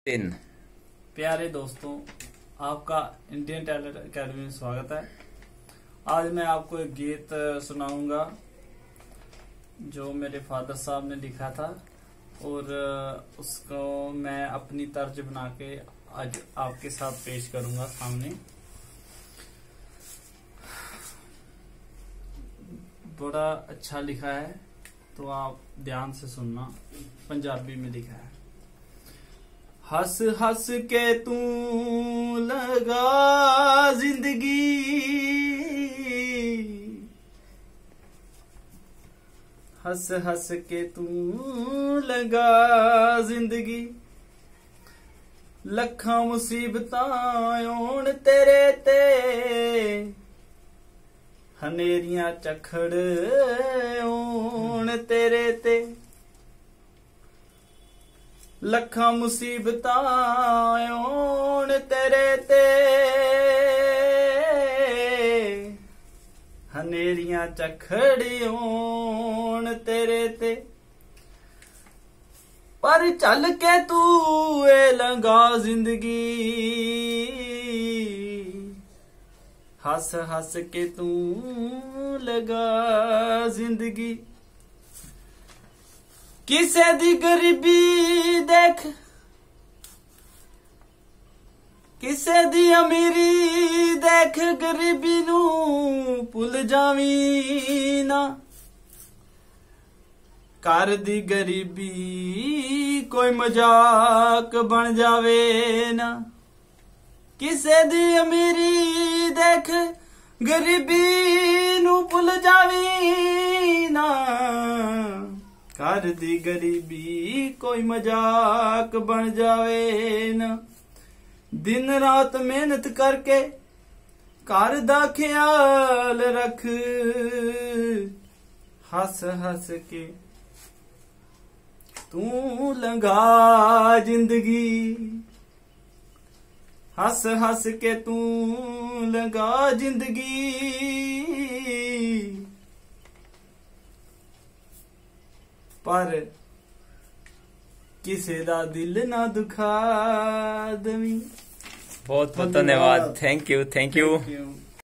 तीन। प्यारे दोस्तों, आपका इंडियन टैलेंट एकेडमी में स्वागत है। आज मैं आपको एक गीत सुनाऊंगा जो मेरे फादर साहब ने लिखा था और उसको मैं अपनी तर्ज बना के आज आपके साथ पेश करूंगा सामने। बड़ा अच्छा लिखा है तो आप ध्यान से सुनना। पंजाबी में लिखा है। हंस हंस के तू लगा जिंदगी, हंस हंस के तू लगा जिंदगी, लखा मुसीबतां आउण तेरे ते, हनेरियां झखड़ आउण तेरे ते, लखा मुसीबतां आउण तेरे ते, हनेरियां झखड़ आउण तेरे ते, पर चल के तू ए लंघा जिंदगी, हंस हंस के तू लगा जिंदगी। किसे दी गरीबी देख, किसे दी अमीरी देख, गरीबी नू भुल जावी ना, घर दी गरीबी कोई मजाक बन जावे ना, किसे दी अमीरी देख, गरीबी नू भुल जावी ना, घर दी गरीबी कोई मजाक बन जावे ना। दिन रात मेहनत करके घर दा ख्याल रख, हंस हंस के तू लंघा जिंदगी, हंस हंस के तू लंघा जिंदगी, पर किसे दा दिल ना दुखा दवी। बहुत बहुत धन्यवाद। Thank you. Thank you.